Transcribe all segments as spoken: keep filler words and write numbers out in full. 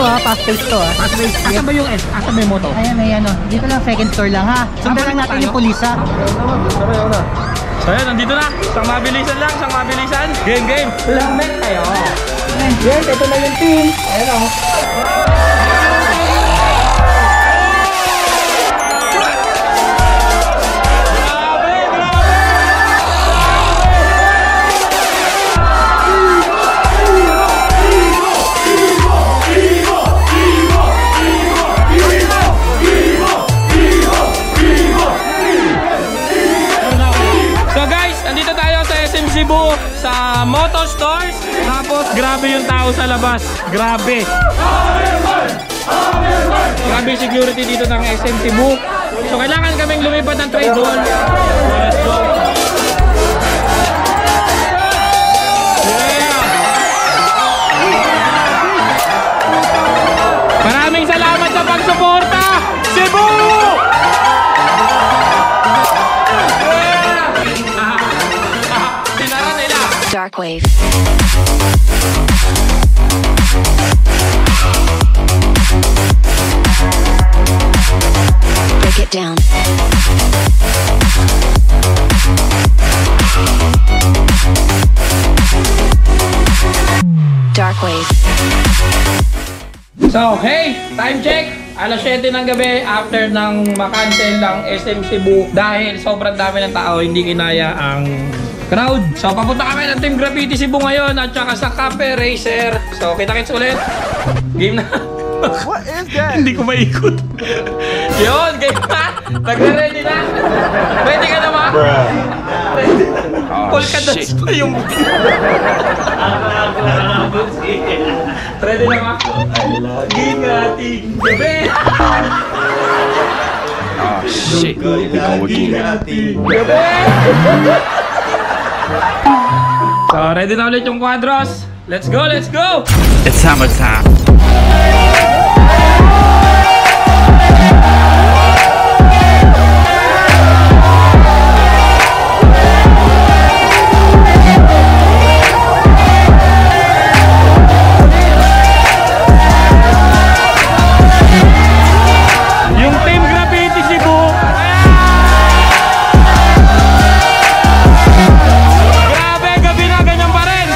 ha, fast pace to ha. Fast pace. Asa ba yung S? Asa ba yung moto? Ayan, ayan o. Dito lang, second store lang ha. Sundan lang natin yung pulis ha. So yan, nandito na. Isang mabilisan lang, isang mabilisan. Game, game. Lamig tayo. Yan, ito na yung team. Ayan o. Cebu sa Moto Stores. Tapos grabe yung tao sa labas. Grabe. Grabe yung security dito ng S M Cebu. So kailangan kaming lumipat ng trade hall. Let's go. Yeah. Maraming salamat sa pagsuporta. Cebu! Dark wave. Break it down. Dark wave. So, hey, time check. alas siyete ng gabi after ng makancel ng S M Cebu dahil sobrang dami ng tao, hindi kinaya ang crowd. So, papunta kami ng Team Graffiti Cebu ngayon at saka sa Cafe Racer. So, kita-kits ulit. Game na. What is that? Hindi ko maikot. Yun, game na. Nagre-ready na. Ready ka na ba? Bruh. Polka dots pa yung... Ready na ba? Game natin. Gabi. Oh shit. Ikaw again. Gabi. So, ready na ulit yung quadros. Let's go, let's go! It's summertime. Yung Team Graffiti Cebu. Grabe, gabi na, ganyan pa rin.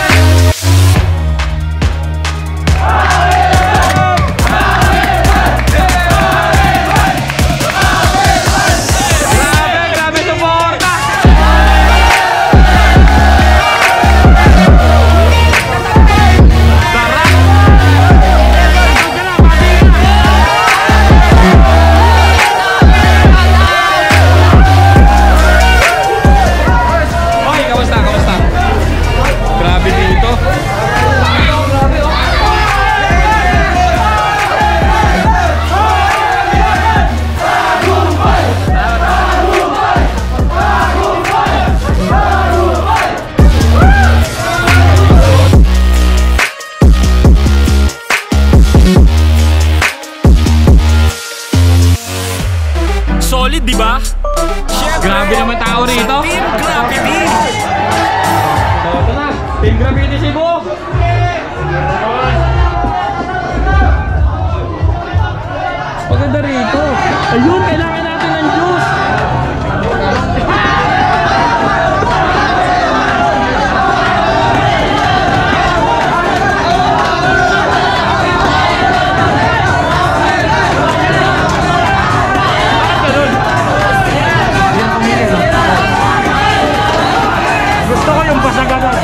Solid, di ba? Grabe naman tao rito. Team Graffiti. So, ito na. Team Graffiti Cebu. Maganda rito. Ayun, kailangan natin ng juice. Gusto ko yung basaganan.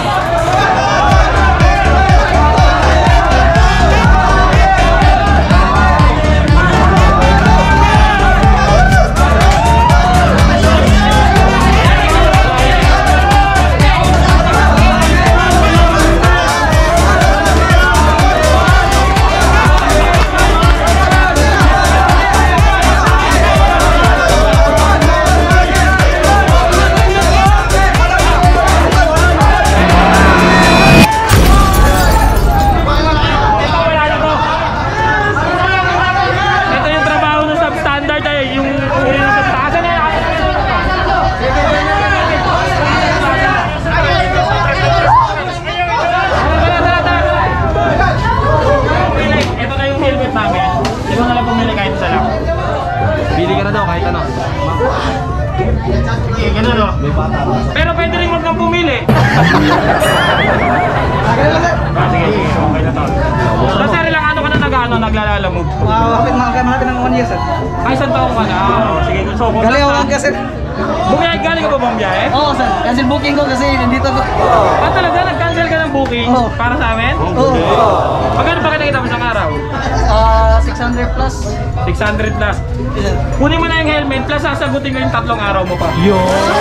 Ah, sige, sige. Okay na to. So, sir, ilang ano ka na nag-ano, naglalalamove? Ah, kapit mga malapit ng one year, sir. Ay, isang taong ka na. Ah, sige, so, kung Galing ako ka, sir. Bumiyahe, galing ka ba bumiyahe? Oo, sir. Cancel booking ko kasi nandito ko. Ah, talaga? Nag-cancel ka ng booking Oo. para sa amin? Oo. Magkano ba kinakita mo sa araw? Ah, six hundred plus. six hundred plus. Kunin mo na yung helmet, plus sasagutin ko yung tatlong araw mo pa. Yo.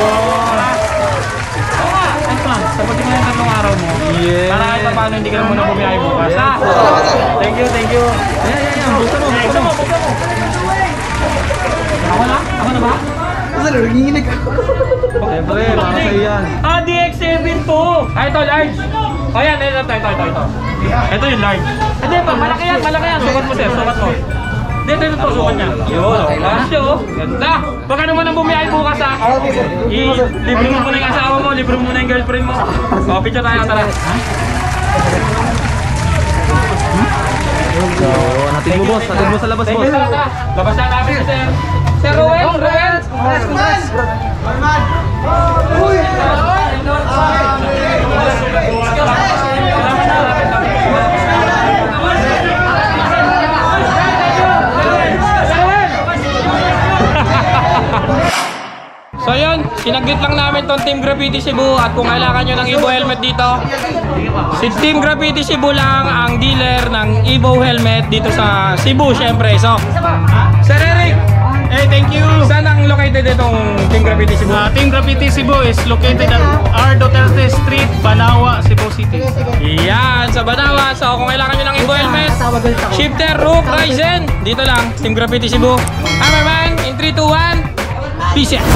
Oo nga, ayos lang. Sagutin ko yung tatlong araw mo. Yeah. Para kahit pa paano hindi ka na muna bumiyahe bukas. Ha? Thank you, thank you. Ayan, ayan, ayan. Buksan mo, buksan mo, buksan mo. Ako na? Ako na ba? Sir, nanginginig ako. Siyempre, para sa yan. Ah, D X seven to. Ah, ito, large. O yan, ito, ito, ito, ito, ito. Ito yung large. Hindi pa, malaki yan, malaki yan. Sukat mo, sir, sukat mo. Hindi, ito, ito, sukat niya. Yun, okay lang siya, oh. Ganda. Baka naman ang bumiyahe bukas, ha. Okay, sir. I-libre mo muna yung asawa mo, libre mo muna yung girlfriend mo. O, picture tayo, tara. So, natin mo boss, natin mo sa labas Thank boss. you, tara, tara. Labas na natin, sir. Sir Roel, Roel. Congrats, congrats. So yun, sinaglit lang namin tong Team Graffiti Cebu at kung kailangan nyo ng Evo helmet dito, si Team Graffiti Cebu lang ang dealer ng Evo helmet dito sa Cebu syempre. So, Sir Eric, Hey, thank you. saan ang located itong Team Graffiti Cebu? Uh, Team Graffiti Cebu is located at R. Duterte Street, Banawa, Cebu City. Yan, sa Banawa. So kung kailangan nyo ng Evo helmet, shifter, roof, Ryzen, dito lang, Team Graffiti Cebu. Hammerman, in three, two, one, peace out.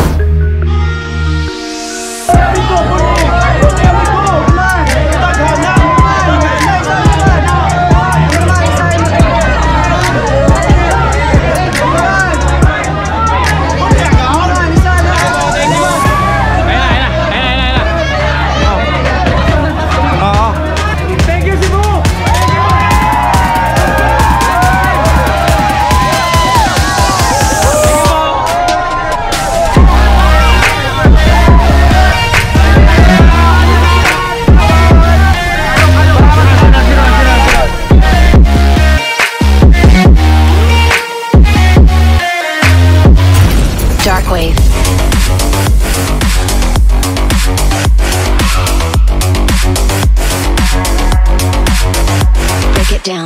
Dark Wave. Break it down.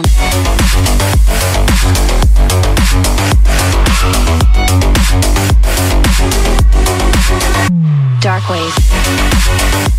Dark Wave.